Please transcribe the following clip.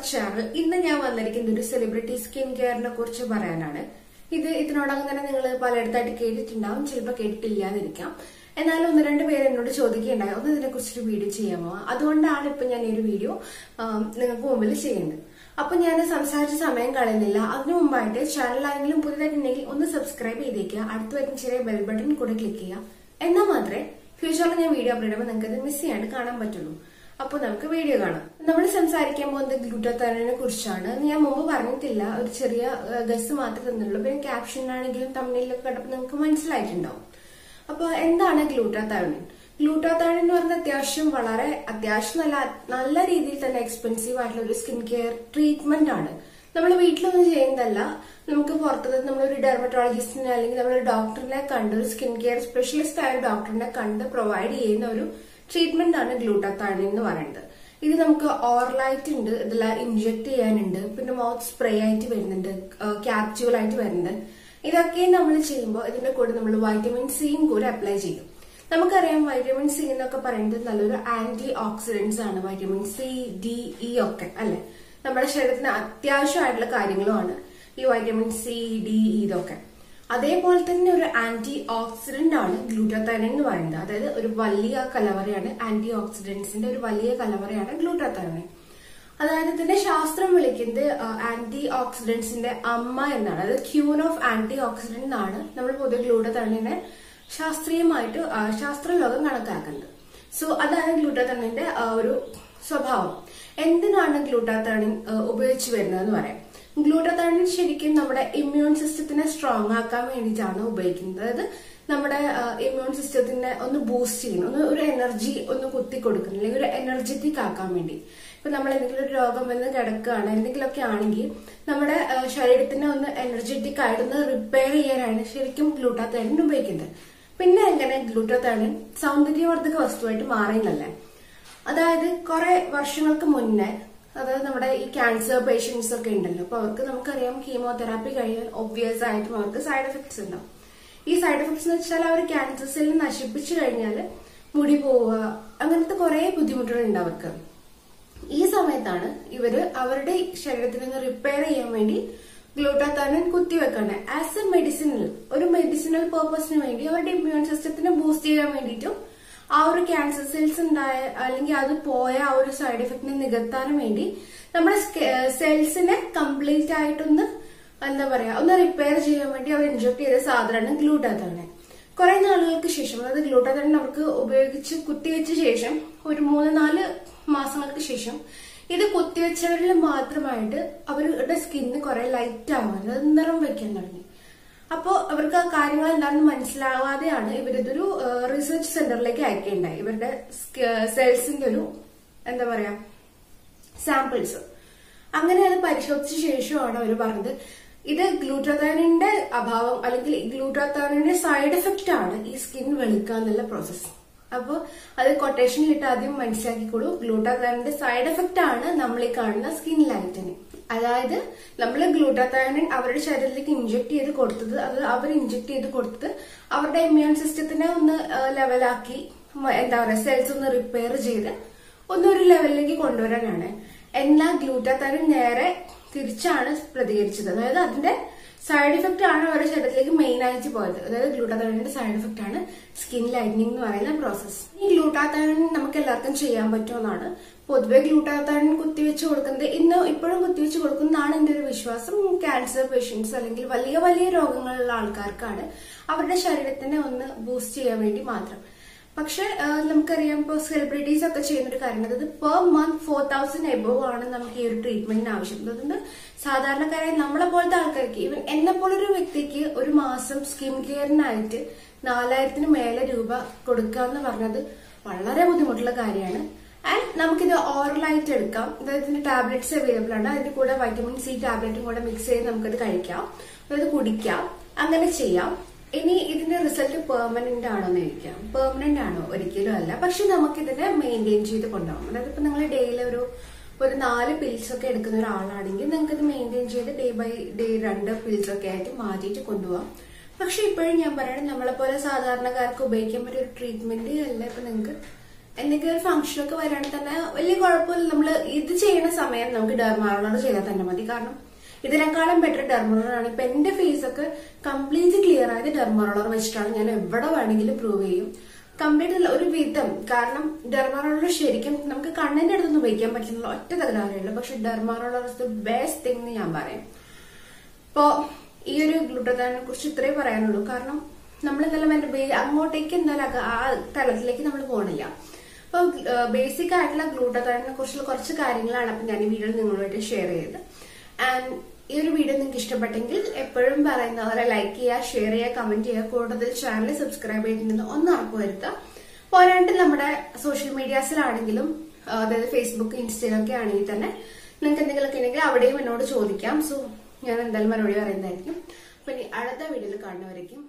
Channel. ഇന്ന് ഞാൻ വന്നിരിക്കുന്നത് ഒരു സെലിബ്രിറ്റി സ്കിൻ കെയറിനെ കുറിച്ച് പറയാനാണ്. ഇതിനോടകം തന്നെ നിങ്ങൾ പലയിടത്തായിട്ട് കേട്ടിട്ടുണ്ടാവും, ചിലപ്പോൾ കേട്ടിട്ടില്ലാതിരിക്കാം. എന്നാലും ഒന്ന് രണ്ട് പേര് എന്നോട് ചോദിക്കുകയുണ്ടായി, ഒന്ന് ഇതിനെ കുറിച്ചൊരു വീഡിയോ ചെയ്യാമോ? അതുകൊണ്ടാണ് ഇപ്പൊ ഞാൻ ഈ ഒരു വീഡിയോ നിങ്ങൾക്ക് മുമ്പിൽ ചെയ്യുന്നത്. അപ്പൊ ഞാൻ സംസാരിച്ച സമയം കളയുന്നില്ല. അതിനു മുമ്പായിട്ട് ചാനൽ ആരെങ്കിലും പുതിയതായിട്ടുണ്ടെങ്കിൽ ഒന്ന് സബ്സ്ക്രൈബ് ചെയ്തേക്കുക, അടുത്ത് വരുന്ന ചെറിയ ബെൽ ബട്ടൺ കൂടെ ക്ലിക്ക് ചെയ്യുക. എന്നാൽ മാത്രമേ ഫ്യൂച്ചറിൽ ഞാൻ വീഡിയോ അപ്ലോഡ് ചെയ്യുമ്പോൾ നിങ്ങൾക്ക് അത് മിസ് ചെയ്യാണ്ട് കാണാൻ പറ്റുള്ളൂ. അപ്പൊ നമുക്ക് വീഡിയോ കാണാം. നമ്മൾ സംസാരിക്കാൻ പോകുന്നത് ഗ്ലൂട്ടാത്തയോണിനെ കുറിച്ചാണ്. ഞാൻ മുമ്പ് പറഞ്ഞിട്ടില്ല, ഒരു ചെറിയ ഗസ് മാത്രമേ തന്നുള്ളൂ. പിന്നെ ക്യാപ്ഷനാണെങ്കിലും തമ്മിലൊക്കെ കണ്ടപ്പോൾ നിങ്ങൾക്ക് മനസ്സിലായിട്ടുണ്ടാവും. അപ്പൊ എന്താണ് ഗ്ലൂട്ടാത്തയോണിൻ? ഗ്ലൂട്ടാത്തയോണിൻ എന്ന് പറഞ്ഞാൽ അത്യാവശ്യം നല്ല രീതിയിൽ തന്നെ എക്സ്പെൻസീവ് ആയിട്ടുള്ള ഒരു സ്കിൻ കെയർ ട്രീറ്റ്മെന്റ് ആണ്. നമ്മൾ വീട്ടിലൊന്നും ചെയ്യുന്നതല്ല. നമുക്ക് പുറത്തുനിന്ന് നമ്മളൊരു ഡെർമറ്റോളജിസ്റ്റിനെ അല്ലെങ്കിൽ നമ്മളൊരു ഡോക്ടറിനെ കണ്ട്, ഒരു സ്കിൻ കെയർ സ്പെഷ്യലിസ്റ്റ് ആയ ഡോക്ടറിനെ കണ്ട് പ്രൊവൈഡ് ചെയ്യുന്ന ഒരു ട്രീറ്റ്മെന്റ് ആണ് ഗ്ലൂട്ടാത്തയോണിൻ എന്ന് പറയുന്നത്. ഇത് നമുക്ക് ഓറലായിട്ട് ഉണ്ട്, ഇതെല്ലാം ഇൻജെക്ട് ചെയ്യാനുണ്ട്, പിന്നെ മൗത്ത് സ്പ്രേ ആയിട്ട് വരുന്നുണ്ട്, ക്യാപ്സ്യൂൾ ആയിട്ട് വരുന്നുണ്ട്. ഇതൊക്കെ നമ്മൾ ചെയ്യുമ്പോൾ ഇതിന്റെ കൂടെ നമ്മൾ വൈറ്റമിൻ സിയും കൂടെ അപ്ലൈ ചെയ്യും. നമുക്കറിയാം വൈറ്റമിൻ സി എന്നൊക്കെ പറയുന്നത് നല്ലൊരു ആന്റി ഓക്സിഡന്റ്സ് ആണ്. വൈറ്റമിൻ സി, ഡി, ഇ ഒക്കെ അല്ലെ, നമ്മുടെ ശരീരത്തിന് അത്യാവശ്യമായിട്ടുള്ള കാര്യങ്ങളുമാണ് ഈ വൈറ്റമിൻ സി, ഡി, ഇ ഇതൊക്കെ. അതേപോലെ തന്നെ ഒരു ആന്റി ഓക്സിഡന്റ് ആണ് ഗ്ലൂട്ടാത്തയോണിൻ എന്ന് പറയുന്നത്. അതായത് ഒരു വലിയ കലവറയാണ്, ആന്റി ഓക്സിഡന്റ്സിന്റെ ഒരു വലിയ കലവറയാണ് ഗ്ലൂട്ടാത്തയോണിൻ. അതായത് ഇതിന്റെ ശാസ്ത്രം വിളിക്കുന്നത് ആന്റി ഓക്സിഡന്റ്സിന്റെ അമ്മ എന്നാണ്. അതായത് ക്യൂൻ ഓഫ് ആന്റി ഓക്സിഡന്റ് എന്നാണ് നമ്മൾ പൊതുവെ ഗ്ലൂട്ടാത്തയോണിനെ ശാസ്ത്രീയമായിട്ട് ശാസ്ത്രലോകം കണക്കാക്കുന്നത്. സോ അതാണ് ഗ്ലൂട്ടാത്തയോണിന്റെ ഒരു സ്വഭാവം. എന്തിനാണ് ഗ്ലൂട്ടാത്തയോണിൻ ഉപയോഗിച്ചു വരുന്നതെന്ന് പറയാം. ഗ്ലൂട്ടാത്തയോണിൻ ശരിക്കും നമ്മുടെ ഇമ്മ്യൂൺ സിസ്റ്റത്തിനെ സ്ട്രോങ് ആക്കാൻ വേണ്ടിയിട്ടാണ് ഉപയോഗിക്കുന്നത്. അതായത് നമ്മുടെ ഇമ്മ്യൂൺ സിസ്റ്റത്തിനെ ഒന്ന് ബൂസ്റ്റ് ചെയ്യണം, ഒരു എനർജി ഒന്ന് കുത്തി കൊടുക്കണം, അല്ലെങ്കിൽ ഒരു എനർജറ്റിക് ആക്കാൻ വേണ്ടി. ഇപ്പൊ നമ്മൾ എന്തെങ്കിലും ഒരു രോഗം വന്ന് കിടക്കുകയാണ്, എന്തെങ്കിലുമൊക്കെ ആണെങ്കിൽ നമ്മുടെ ശരീരത്തിനെ ഒന്ന് എനർജറ്റിക് ആയിട്ടൊന്ന് റിപ്പയർ ചെയ്യാനാണ് ശരിക്കും ഗ്ലൂട്ടാത്തയോണിൻ ഉപയോഗിക്കുന്നത്. പിന്നെ എങ്ങനെ ഗ്ലൂട്ടാത്തയോണിൻ സൗന്ദര്യവർദ്ധക വസ്തുവായിട്ട് മാറിയെന്നല്ലേ. അതായത് കുറെ വർഷങ്ങൾക്ക് മുന്നേ, അതായത് നമ്മുടെ ഈ ക്യാൻസർ പേഷ്യൻസ് ഒക്കെ ഉണ്ടല്ലോ, അപ്പൊ അവർക്ക് നമുക്കറിയാം കീമോതെറാപ്പി കഴിഞ്ഞാൽ ഒബ്വിയസ് ആയിട്ടും അവർക്ക് സൈഡ് എഫക്ട്സ് ഉണ്ടാവും. ഈ സൈഡ് എഫക്ട്സ് എന്ന് വെച്ചാൽ അവർ ക്യാൻസർ സെല്ലിൽ നശിപ്പിച്ചു കഴിഞ്ഞാൽ മുടി പോവുക, അങ്ങനത്തെ കുറെ ബുദ്ധിമുട്ടുകൾ ഉണ്ട് അവർക്ക്. ഈ സമയത്താണ് ഇവര് അവരുടെ ശരീരത്തിനെ റിപ്പയർ ചെയ്യാൻ വേണ്ടി ഗ്ലൂട്ടാത്തയോണിൻ കുത്തിവെക്കാണ്. ആസ് എ ഒരു മെഡിസിനൽ പേർപ്പസിന് വേണ്ടി അവരുടെ ഇമ്മ്യൂൺ സിസ്റ്റത്തിനെ ബൂസ്റ്റ് ചെയ്യാൻ വേണ്ടിയിട്ടും ആ ഒരു ക്യാൻസർ സെൽസ് ഉണ്ടായ അല്ലെങ്കിൽ അത് പോയ ആ ഒരു സൈഡ് എഫക്റ്റിനെ നികത്താനും വേണ്ടി നമ്മുടെ സെൽസിനെ കംപ്ലീറ്റ് ആയിട്ടൊന്ന് ഒന്ന് റിപ്പയർ ചെയ്യാൻ വേണ്ടി അവർ ഇൻജെക്ട് ചെയ്ത സാധനമാണ് ഗ്ലൂട്ടാത്തയോണിൻ. കുറെ നാളുകൾക്ക് ശേഷം, അതായത് ഗ്ലൂട്ടാത്തയോണിൻ അവർക്ക് ഉപയോഗിച്ച് കുത്തിവെച്ച ശേഷം ഒരു 3-4 മാസങ്ങൾക്ക് ശേഷം ഇത് കുത്തിവെച്ചവരിൽ മാത്രമായിട്ട് അവരുടെ സ്കിന്ന് കുറെ ലൈറ്റ് ആവാൻ, അതായത് നിറം വെക്കാൻ തുടങ്ങി. അപ്പോ അവർക്ക് ആ കാര്യങ്ങൾ എന്താണെന്ന് മനസ്സിലാവാതെയാണ് ഇവരിതൊരു റിസർച്ച് സെന്ററിലേക്ക് അയക്കേണ്ടായി. ഇവരുടെ സെൽസിന്റെ ഒരു സാമ്പിൾസ്. അങ്ങനെ അത് പരിശോധിച്ച ശേഷമാണ് അവർ പറഞ്ഞത് ഇത് ഗ്ലൂട്ടാത്തയോണിന്റെ അഭാവം അല്ലെങ്കിൽ ഗ്ലൂട്ടാത്തയോണിന്റെ സൈഡ് എഫക്റ്റ് ആണ് ഈ സ്കിൻ വെളുക്കുക എന്നുള്ള പ്രോസസ്. അപ്പൊ അത് കൊട്ടേഷനിലിട്ട് ആദ്യം മനസ്സിലാക്കിക്കോളൂ. ഗ്ലൂട്ടാത്തയോണിന്റെ സൈഡ് എഫക്റ്റ് ആണ് നമ്മൾ ഈ കാണുന്ന സ്കിൻ ലൈറ്റനിങ്. അതായത് നമ്മൾ ഗ്ലൂട്ടാത്തയോണിൻ അവരുടെ ശരീരത്തിലേക്ക് ഇൻജെക്ട് ചെയ്ത് കൊടുത്തത്, അത് അവർ ഇൻജെക്ട് ചെയ്ത് കൊടുത്തത് അവരുടെ ഇമ്മ്യൂൺ സിസ്റ്റത്തിനെ ഒന്ന് ലെവലാക്കി, സെൽസ് ഒന്ന് റിപ്പയർ ചെയ്ത് ഒന്നൊരു ലെവലിലേക്ക് കൊണ്ടുവരാനാണ്. എന്നാൽ ഗ്ലൂട്ടാത്തയോണിൻ നേരെ തിരിച്ചാണ് പ്രതികരിച്ചത്. അതായത് അതിന്റെ സൈഡ് എഫക്റ്റ് ആണ് അവരുടെ ശരീരത്തിലേക്ക് മെയിൻ ആയിട്ട് പോയത്. അതായത് ഗ്ലൂട്ടാത്തയോണിന്റെ സൈഡ് എഫക്റ്റ് ആണ് സ്കിൻ ലൈറ്റനിങ് എന്ന് പറയുന്ന പ്രോസസ്. ഈ ഗ്ലൂട്ടാത്തയോണിൻ നമുക്ക് എല്ലാവർക്കും ചെയ്യാൻ പറ്റുമെന്നാണ് പൊതുവെ ഗ്ലൂട്ടാത്തയോണിൻ കുത്തിവെച്ച് കൊടുക്കുന്നത്. ഇപ്പോഴും കുത്തിവെച്ച് കൊടുക്കുന്നതാണ് എന്റെ ഒരു വിശ്വാസം. ക്യാൻസർ പേഷ്യൻസ് അല്ലെങ്കിൽ വലിയ വലിയ രോഗങ്ങളുള്ള ആൾക്കാർക്കാണ് അവരുടെ ശരീരത്തിനെ ഒന്ന് ബൂസ്റ്റ് ചെയ്യാൻ വേണ്ടി മാത്രം. പക്ഷെ നമുക്കറിയാം ഇപ്പോൾ സെലിബ്രിറ്റീസ് ഒക്കെ ചെയ്യുന്ന ഒരു കാര്യം, അതായത് പെർ മന്ത് 4000 എബോവ് ആണ് നമുക്ക് ഈ ഒരു ട്രീറ്റ്മെന്റിന് ആവശ്യം. അതുകൊണ്ട് സാധാരണക്കാരായ നമ്മളെ പോലത്തെ ആൾക്കാർക്ക്, ഈവൻ എന്നെ പോലൊരു വ്യക്തിക്ക് ഒരു മാസം സ്കിൻ കെയറിനായിട്ട് 4000-ന് മേലെ രൂപ കൊടുക്കുക എന്ന് പറഞ്ഞത് വളരെ ബുദ്ധിമുട്ടുള്ള കാര്യമാണ്. ആൻഡ് നമുക്കിത് ഓറലായിട്ട് എടുക്കാം. അതായത് ഇതിന്റെ ടാബ്ലറ്റ്സ് അവൈലബിൾ ആണ്. അതിന്റെ കൂടെ വൈറ്റമിൻ സി ടാബ്ലറ്റും കൂടെ മിക്സ് ചെയ്ത് നമുക്കത് കഴിക്കാം, അതായത് കുടിക്കാം, അങ്ങനെ ചെയ്യാം. ഇനി ഇതിന്റെ റിസൾട്ട് പെർമനന്റ് ആണോ എന്ന് ചോദിക്കാം. പെർമനന്റ് ആണോ? ഒരിക്കലും അല്ല. പക്ഷെ നമുക്കിതിനെ മെയിൻറ്റെയിൻ ചെയ്ത് കൊണ്ടുപോകാം. അതായത് ഇപ്പൊ നിങ്ങൾ ഡെയിലി ഒരു 4 പിൽസ് ഒക്കെ എടുക്കുന്ന ഒരാളാണെങ്കിൽ നിങ്ങൾക്ക് ഇത് മെയിൻറ്റെയിൻ ചെയ്ത് ഡേ ബൈ ഡേ 2 പിൽസ് ഒക്കെ ആയിട്ട് മാറ്റിയിട്ട് കൊണ്ടുപോകാം. പക്ഷെ ഇപ്പോഴും ഞാൻ പറയണം, നമ്മളെ പോലെ സാധാരണക്കാർക്ക് ഉപയോഗിക്കാൻ പറ്റിയ ഒരു ട്രീറ്റ്മെന്റ് അല്ല ഇപ്പൊ നിങ്ങൾക്ക് എന്തെങ്കിലും ഒരു ഫംഗ്ഷൻ ഒക്കെ വരികയാണെങ്കിൽ തന്നെ വലിയ കുഴപ്പമില്ല. നമ്മൾ ഇത് ചെയ്യുന്ന സമയം നമുക്ക് ഡെർമാ റോളർ ചെയ്താൽ തന്നെ മതി. കാരണം ഇതിനേക്കാളും ബെറ്റർ ഡെർമാ റോളർ ആണ്. ഇപ്പൊ എന്റെ ഫേസ് ഒക്കെ കംപ്ലീറ്റ് ക്ലിയർ ആയത് ഡെർമാ റോളർ വെച്ചിട്ടാണ്. ഞാൻ എവിടെ വേണമെങ്കിലും പ്രൂവ് ചെയ്യും. കംപ്ലീറ്റ് ഒരു വിധം. കാരണം ഡെർമാ റോളർ ശരിക്കും നമുക്ക് കണ്ണിന്റെ അടുത്തൊന്നും ഉപയോഗിക്കാൻ പറ്റുന്ന ഒറ്റ തകരാറുള്ളൂ. പക്ഷെ derma roller is the best thing എന്ന് ഞാൻ പറയും. ഇപ്പോ ഈ ഒരു ഗ്ലൂട്ടതാനെ കുറിച്ച് ഇത്രേ പറയാനുള്ളൂ. കാരണം നമ്മൾ എന്തായാലും അങ്ങോട്ടേക്ക് എന്തായാലും ആ തലത്തിലേക്ക് നമ്മൾ പോകണില്ല. അപ്പൊ ബേസിക് ആയിട്ടുള്ള ഗ്ലൂട്ടതാനെ കുറിച്ചുള്ള കുറച്ച് കാര്യങ്ങളാണ് അപ്പൊ ഞാൻ ഈ വീഡിയോയിൽ നിങ്ങളുമായിട്ട് ഷെയർ ചെയ്തത്. ആൻഡ് ഈ ഒരു വീഡിയോ നിങ്ങൾക്ക് ഇഷ്ടപ്പെട്ടെങ്കിൽ എപ്പോഴും പറയുന്ന പോലെ ലൈക്ക് ചെയ്യുക, ഷെയർ ചെയ്യുക, കമന്റ് ചെയ്യുക. കൂടുതൽ ചാനൽ സബ്സ്ക്രൈബ് ചെയ്തിട്ടുണ്ടെന്ന് ഒന്ന് ഉറപ്പുവരുത്തുക. പോരാണ്ട് നമ്മുടെ സോഷ്യൽ മീഡിയാസിലാണെങ്കിലും അതായത് ഫേസ്ബുക്ക്, ഇൻസ്റ്റയിലൊക്കെ ഒക്കെ ആണെങ്കിൽ തന്നെ നിങ്ങൾക്ക് എന്തെങ്കിലുമൊക്കെ ഉണ്ടെങ്കിൽ അവിടെയും എന്നോട് ചോദിക്കാം. സോ ഞാൻ എന്തായാലും മറുപടി പറയുന്നതായിരിക്കും. അപ്പൊ ഇനി അടുത്ത വീഡിയോയിൽ കാണുന്നവരേക്കും